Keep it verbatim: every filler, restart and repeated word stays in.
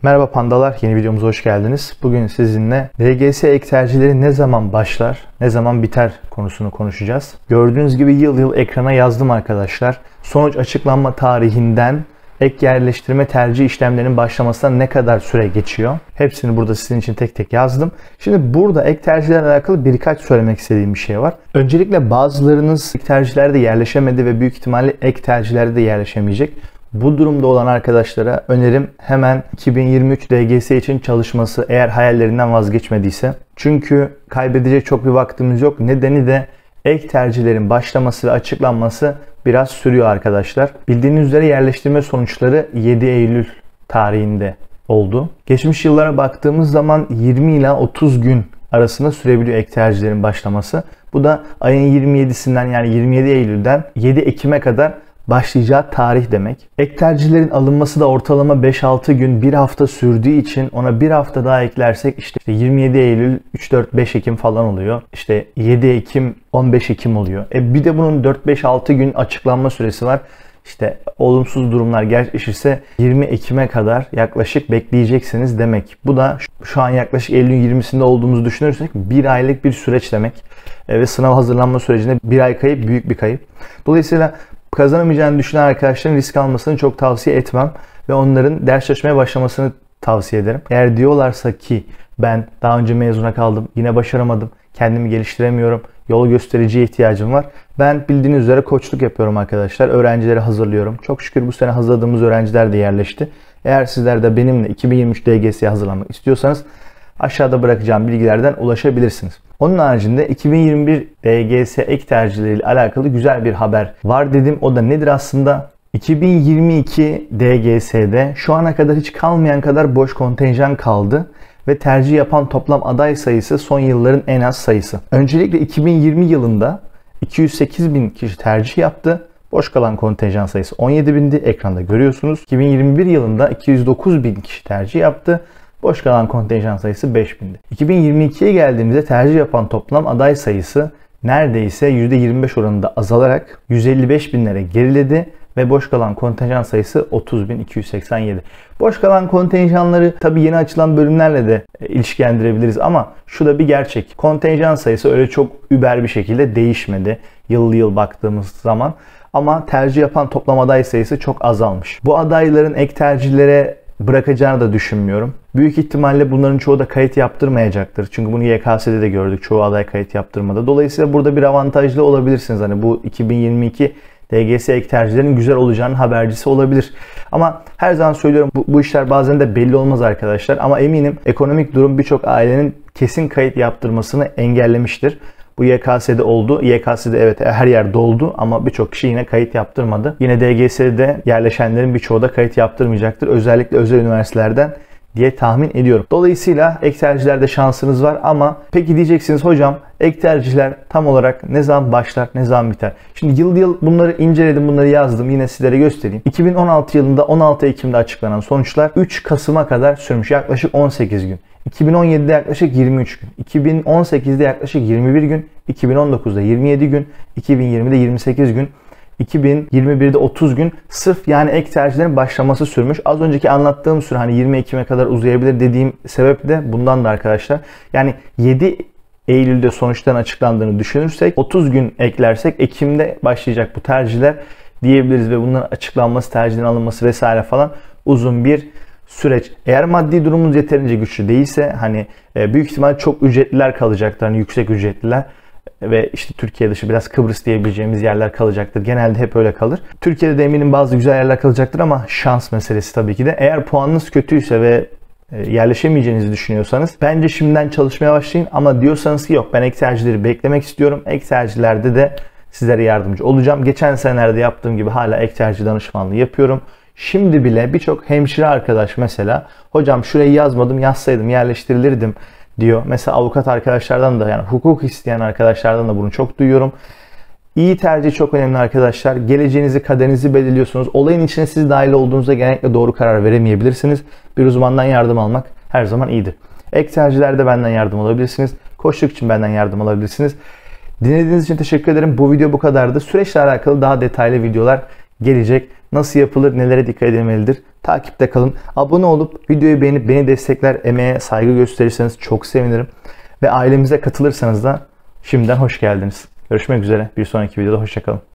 Merhaba pandalar, yeni videomuza hoş geldiniz. Bugün sizinle D G S ek tercihleri ne zaman başlar, ne zaman biter konusunu konuşacağız. Gördüğünüz gibi yıl yıl ekrana yazdım arkadaşlar. Sonuç açıklanma tarihinden ek yerleştirme tercih işlemlerinin başlamasına ne kadar süre geçiyor? Hepsini burada sizin için tek tek yazdım. Şimdi burada ek tercihlerle alakalı birkaç söylemek istediğim bir şey var. Öncelikle bazılarınız ek tercihlerde yerleşemedi ve büyük ihtimalle ek tercihlerde de yerleşemeyecek. Bu durumda olan arkadaşlara önerim hemen iki bin yirmi üç D G S için çalışması, eğer hayallerinden vazgeçmediyse. Çünkü kaybedecek çok bir vaktimiz yok. Nedeni de ek tercihlerin başlaması ve açıklanması biraz sürüyor arkadaşlar. Bildiğiniz üzere yerleştirme sonuçları yedi Eylül tarihinde oldu. Geçmiş yıllara baktığımız zaman yirmi ila otuz gün arasında sürebiliyor ek tercihlerin başlaması. Bu da ayın yirmi yedisinden yani yirmi yedi Eylül'den yedi Ekim'e kadar başlayacağı tarih demek. Ek tercihlerin alınması da ortalama beş altı gün, bir hafta sürdüğü için ona bir hafta daha eklersek işte yirmi yedi Eylül, üç dört beş Ekim falan oluyor. İşte yedi Ekim, on beş Ekim oluyor. E bir de bunun dört beş altı gün açıklanma süresi var. İşte olumsuz durumlar gerçekleşirse yirmi Ekim'e kadar yaklaşık bekleyeceksiniz demek. Bu da şu an yaklaşık Eylül'ün yirmisinde olduğumuzu düşünürsek bir aylık bir süreç demek. E ve sınav hazırlanma sürecinde bir ay kayıp büyük bir kayıp. Dolayısıyla kazanamayacağını düşünen arkadaşların risk almasını çok tavsiye etmem ve onların ders çalışmaya başlamasını tavsiye ederim. Eğer diyorlarsa ki ben daha önce mezuna kaldım, yine başaramadım, kendimi geliştiremiyorum, yol göstericiye ihtiyacım var. Ben bildiğiniz üzere koçluk yapıyorum arkadaşlar. Öğrencileri hazırlıyorum. Çok şükür bu sene hazırladığımız öğrenciler de yerleşti. Eğer sizler de benimle iki bin yirmi üç D G S'ye hazırlanmak istiyorsanız aşağıda bırakacağım bilgilerden ulaşabilirsiniz. Onun haricinde iki bin yirmi bir D G S ek tercihleriyle alakalı güzel bir haber var dedim. O da nedir aslında? iki bin yirmi iki D G S'de şu ana kadar hiç kalmayan kadar boş kontenjan kaldı ve tercih yapan toplam aday sayısı son yılların en az sayısı. Öncelikle iki bin yirmi yılında iki yüz sekiz bin kişi tercih yaptı. Boş kalan kontenjan sayısı on yedi bindi. Ekranda görüyorsunuz. iki bin yirmi bir yılında iki yüz dokuz bin kişi tercih yaptı. Boş kalan kontenjan sayısı beş bindi. iki bin yirmi ikiye geldiğimizde tercih yapan toplam aday sayısı neredeyse yüzde yirmi beş oranında azalarak yüz elli beş binlere geriledi ve boş kalan kontenjan sayısı otuz bin iki yüz seksen yedi. Boş kalan kontenjanları tabii yeni açılan bölümlerle de ilişkilendirebiliriz ama şu da bir gerçek. Kontenjan sayısı öyle çok über bir şekilde değişmedi yıl yıl baktığımız zaman ama tercih yapan toplam aday sayısı çok azalmış. Bu adayların ek tercihlere bırakacağını da düşünmüyorum. Büyük ihtimalle bunların çoğu da kayıt yaptırmayacaktır. Çünkü bunu Y K S'de de gördük. Çoğu aday kayıt yaptırmadı. Dolayısıyla burada bir avantajlı olabilirsiniz. Hani bu iki bin yirmi iki D G S ek tercihlerinin güzel olacağının habercisi olabilir. Ama her zaman söylüyorum bu, bu işler bazen de belli olmaz arkadaşlar. Ama eminim ekonomik durum birçok ailenin kesin kayıt yaptırmasını engellemiştir. Bu Y K S'de oldu. Y K S'de evet her yer doldu ama birçok kişi yine kayıt yaptırmadı. Yine D G S'de yerleşenlerin birçoğu da kayıt yaptırmayacaktır. Özellikle özel üniversitelerden diye tahmin ediyorum. Dolayısıyla ek tercihlerde şansınız var ama peki diyeceksiniz hocam ek tercihler tam olarak ne zaman başlar, ne zaman biter? Şimdi yıl yıl bunları inceledim, bunları yazdım. Yine sizlere göstereyim. iki bin on altı yılında on altı Ekim'de açıklanan sonuçlar üç Kasım'a kadar sürmüş. Yaklaşık on sekiz gün. iki bin on yedide yaklaşık yirmi üç gün. iki bin on sekizde yaklaşık yirmi bir gün. iki bin on dokuzda yirmi yedi gün. iki bin yirmide yirmi sekiz gün. iki bin yirmi birde otuz gün sırf yani ek tercihlerin başlaması sürmüş. Az önceki anlattığım süre hani yirmi Ekim'e kadar uzayabilir dediğim sebep de bundan da arkadaşlar. Yani yedi Eylül'de sonuçların açıklandığını düşünürsek otuz gün eklersek Ekim'de başlayacak bu tercihler diyebiliriz ve bunların açıklanması, tercihlerin alınması vesaire falan uzun bir süreç. Eğer maddi durumunuz yeterince güçlü değilse hani büyük ihtimal çok ücretliler kalacaktır. Hani yüksek ücretliler. Ve işte Türkiye dışı biraz Kıbrıs diyebileceğimiz yerler kalacaktır. Genelde hep öyle kalır. Türkiye'de de eminim bazı güzel yerler kalacaktır ama şans meselesi tabii ki de. Eğer puanınız kötüyse ve yerleşemeyeceğinizi düşünüyorsanız bence şimdiden çalışmaya başlayın. Ama diyorsanız ki yok ben ek tercihleri beklemek istiyorum. Ek tercihlerde de sizlere yardımcı olacağım. Geçen senelerde yaptığım gibi hala ek tercih danışmanlığı yapıyorum. Şimdi bile birçok hemşire arkadaş mesela hocam şurayı yazmadım yazsaydım yerleştirilirdim diyor. Mesela avukat arkadaşlardan da yani hukuk isteyen arkadaşlardan da bunu çok duyuyorum. İyi tercih çok önemli arkadaşlar. Geleceğinizi, kaderinizi belirliyorsunuz. Olayın içine siz dahil olduğunuzda genellikle doğru karar veremeyebilirsiniz. Bir uzmandan yardım almak her zaman iyidir. Ek tercihlerde benden yardım alabilirsiniz. Koçluk için benden yardım alabilirsiniz. Dinlediğiniz için teşekkür ederim. Bu video bu kadardı. Süreçle alakalı daha detaylı videolar gelecek. Nasıl yapılır, nelere dikkat edilmelidir? Takipte kalın. Abone olup videoyu beğenip beni destekler, emeğe saygı gösterirseniz çok sevinirim. Ve ailemize katılırsanız da şimdiden hoş geldiniz. Görüşmek üzere. Bir sonraki videoda hoşça kalın.